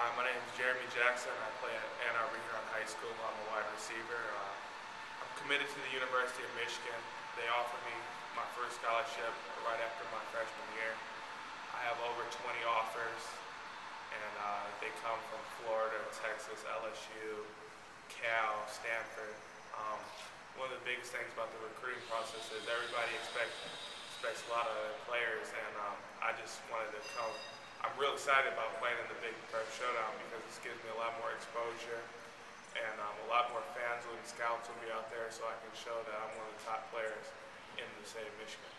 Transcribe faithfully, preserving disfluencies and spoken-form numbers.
Hi, my name is Jeremy Jackson. I play at Ann Arbor Huron High School. I'm a wide receiver. Uh, I'm committed to the University of Michigan. They offered me my first scholarship right after my freshman year. I have over twenty offers, and uh, they come from Florida, Texas, L S U, Cal, Stanford. Um, one of the biggest things about the recruiting process is everybody expects expects a lot of players, and um, I just wanted to come. I'm real excited about playing in the Big Prep Showdown because this gives me a lot more exposure, and um, a lot more fans and scouts will be out there, so I can show that I'm one of the top players in the state of Michigan.